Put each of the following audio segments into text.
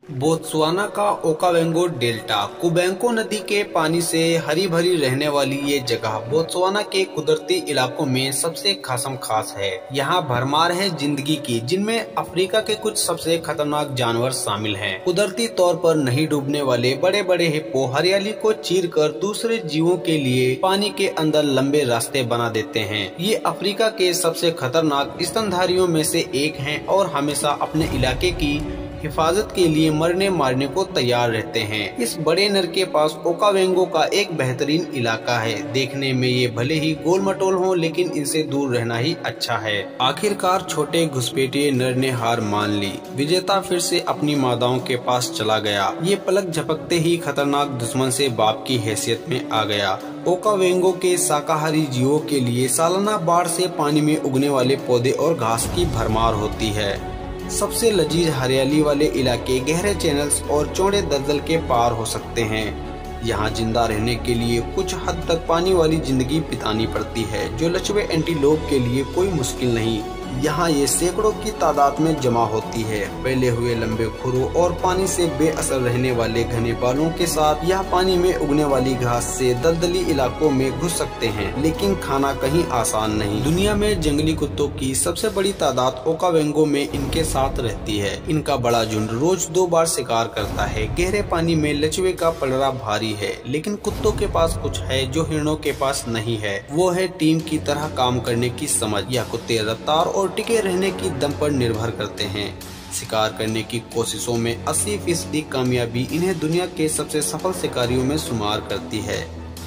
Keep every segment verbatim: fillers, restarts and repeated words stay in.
Botswana का ओकावेंगो delta कुबेंको नदी के पानी से हरी भरी रहने वाली ये जगह बोत्सवाना के कुदरती इलाकों में सबसे खासम खास है। यहाँ भरमार है जिंदगी की, जिनमें अफ्रीका के कुछ सबसे खतरनाक जानवर शामिल हैं। कुदरती तौर पर नहीं डूबने वाले बड़े बड़े हिप्पो हरियाली को चीरकर दूसरे जीवों के लिए पानी के अंदर लंबे रास्ते बना देते हैं। ये अफ्रीका के सबसे खतरनाक स्तनधारियों में से एक हैं और हमेशा अपने इलाके की हिफाजत के लिए मरने मारने को तैयार रहते हैं। इस बड़े नर के पास ओकावेंगो का एक बेहतरीन इलाका है। देखने में ये भले ही गोल मटोल हो, लेकिन इनसे दूर रहना ही अच्छा है। आखिरकार छोटे घुसपैठिए नर ने हार मान ली। विजेता फिर से अपनी मादाओं के पास चला गया। ये पलक झपकते ही खतरनाक दुश्मन से बाप की हैसियत में आ गया। ओकावेंगो के शाकाहारी जीवों के लिए सालाना बाढ़ से पानी में उगने वाले पौधे और घास की भरमार होती है। सबसे लजीज हरियाली वाले इलाके गहरे चैनल्स और चौड़े दलदल के पार हो सकते हैं। यहाँ जिंदा रहने के लिए कुछ हद तक पानी वाली जिंदगी बितानी पड़ती है, जो लचवे एंटीलोप के लिए कोई मुश्किल नहीं। यहाँ ये सैकड़ों की तादाद में जमा होती है। फैले हुए लंबे खुरों और पानी से बेअसर रहने वाले घने बालों के साथ यह पानी में उगने वाली घास से दलदली इलाकों में घुस सकते हैं, लेकिन खाना कहीं आसान नहीं। दुनिया में जंगली कुत्तों की सबसे बड़ी तादाद ओकावेंगो में इनके साथ रहती है। इनका बड़ा झुंड रोज दो बार शिकार करता है। गहरे पानी में लचवे का पलड़ा भारी है, लेकिन कुत्तों के पास कुछ है जो हिरणों के पास नहीं है। वो है टीम की तरह काम करने की समझ। यह कुत्ते रफ्तार और टिके रहने की दम पर निर्भर करते हैं। शिकार करने की कोशिशों में अस्सी फीसदी कामयाबी इन्हें दुनिया के सबसे सफल शिकारियों में शुमार करती है।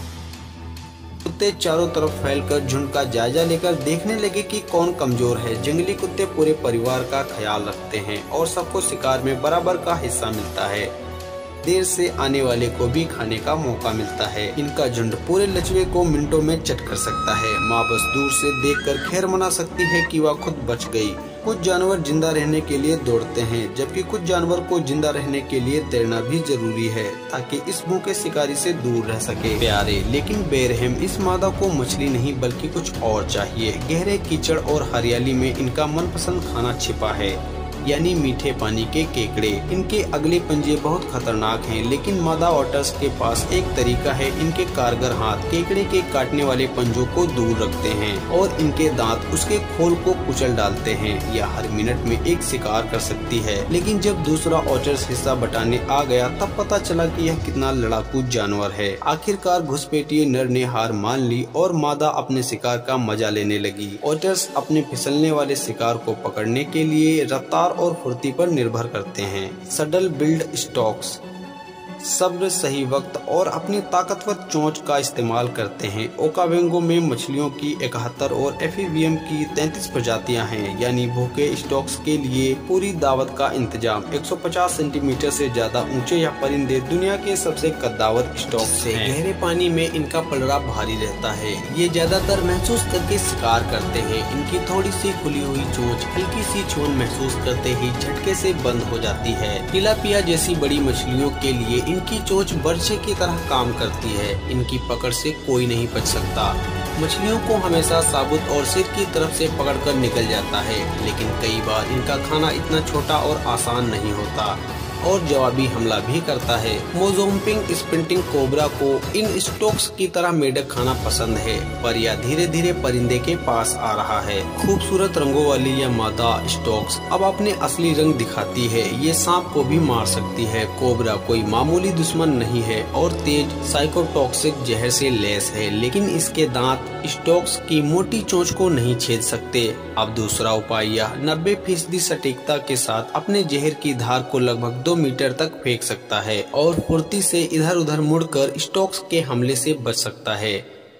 कुत्ते चारों तरफ फैलकर झुंड का जायजा लेकर देखने लगे कि कौन कमजोर है। जंगली कुत्ते पूरे परिवार का ख्याल रखते हैं और सबको शिकार में बराबर का हिस्सा मिलता है। देर से आने वाले को भी खाने का मौका मिलता है। इनका झुंड पूरे लचवे को मिनटों में चट कर सकता है। माँ बस दूर से देखकर खैर मना सकती है कि वह खुद बच गई। कुछ जानवर जिंदा रहने के लिए दौड़ते हैं, जबकि कुछ जानवर को जिंदा रहने के लिए तैरना भी जरूरी है, ताकि इस भूखे शिकारी से दूर रह सके। प्यारे लेकिन बेरहम इस मादा को मछली नहीं बल्कि कुछ और चाहिए। गहरे कीचड़ और हरियाली में इनका मनपसंद खाना छिपा है, यानी मीठे पानी के केकड़े। इनके अगले पंजे बहुत खतरनाक हैं, लेकिन मादा ऑटर्स के पास एक तरीका है। इनके कारगर हाथ केकड़े के काटने वाले पंजों को दूर रखते हैं और इनके दांत उसके खोल को कुचल डालते हैं। यह हर मिनट में एक शिकार कर सकती है, लेकिन जब दूसरा ऑटर्स हिस्सा बटाने आ गया तब पता चला कि यह कितना लड़ाकू जानवर है। आखिरकार घुसपैठिए नर ने हार मान ली और मादा अपने शिकार का मजा लेने लगी। ऑटर्स अपने फिसलने वाले शिकार को पकड़ने के लिए रफ्तार और फुर्ती पर निर्भर करते हैं। सडल बिल्ड स्टॉक्स सब्र, सही वक्त और अपनी ताकतवर चोंच का इस्तेमाल करते हैं। ओकावेंगो में मछलियों की इकहत्तर और एफीवियम की तैंतीस प्रजातियां हैं, यानी भूखे स्टॉक्स के लिए पूरी दावत का इंतजाम। एक सौ पचास सेंटीमीटर से ज्यादा ऊंचे यह परिंदे दुनिया के सबसे कद्दावर स्टॉक्स हैं। गहरे पानी में इनका पलड़ा भारी रहता है। ये ज्यादातर महसूस करके शिकार करते हैं। इनकी थोड़ी सी खुली हुई चोंच हल्की सी चोट महसूस करते ही झटके से बंद हो जाती है। तिलापिया जैसी बड़ी मछलियों के लिए इनकी चोंच बर्छे की तरह काम करती है। इनकी पकड़ से कोई नहीं बच सकता। मछलियों को हमेशा साबुत और सिर की तरफ से पकड़कर निकल जाता है, लेकिन कई बार इनका खाना इतना छोटा और आसान नहीं होता और जवाबी हमला भी करता है। मोज़ोम्बिक स्प्रिंटिंग कोबरा को इन स्टॉक्स की तरह मेढक खाना पसंद है, पर यह धीरे धीरे परिंदे के पास आ रहा है। खूबसूरत रंगों वाली यह मादा स्टॉक्स अब अपने असली रंग दिखाती है। ये सांप को भी मार सकती है। कोबरा कोई मामूली दुश्मन नहीं है और तेज साइकोटॉक्सिक जहर से लैस है, लेकिन इसके दांत स्टॉक्स की मोटी चोंच को नहीं छेद सकते। अब दूसरा उपाय यह नब्बे फीसदी सटीकता के साथ अपने जहर की धार को लगभग दो मीटर तक फेंक सकता है और फुर्ती से इधर उधर मुड़कर स्टॉक्स के हमले से बच सकता है।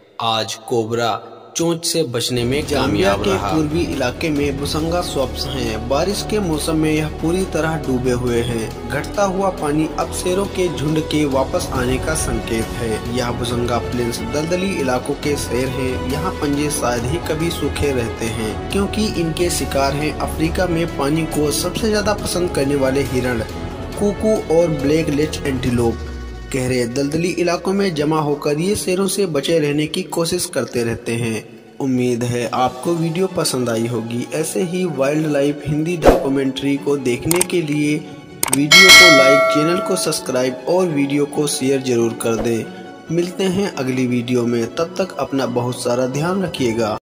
आज कोबरा चोंच से बचने में कामयाब रहा। के पूर्वी इलाके में बुसंगा स्वप्स हैं। बारिश के मौसम में यह पूरी तरह डूबे हुए हैं। घटता हुआ पानी अब शेरों के झुंड के वापस आने का संकेत है। यह बुसंगा प्लेन्स दलदली इलाकों के शेर हैं। यहाँ पंजे शायद ही कभी सूखे रहते हैं, क्योंकि इनके शिकार हैं अफ्रीका में पानी को सबसे ज्यादा पसंद करने वाले हिरण, कुकू और ब्लैक लेच एंटीलोप। गहरे दलदली इलाकों में जमा होकर ये शेरों से बचे रहने की कोशिश करते रहते हैं। उम्मीद है आपको वीडियो पसंद आई होगी। ऐसे ही वाइल्ड लाइफ हिंदी डॉक्यूमेंट्री को देखने के लिए वीडियो को लाइक, चैनल को सब्सक्राइब और वीडियो को शेयर जरूर कर दें। मिलते हैं अगली वीडियो में, तब तक अपना बहुत सारा ध्यान रखिएगा।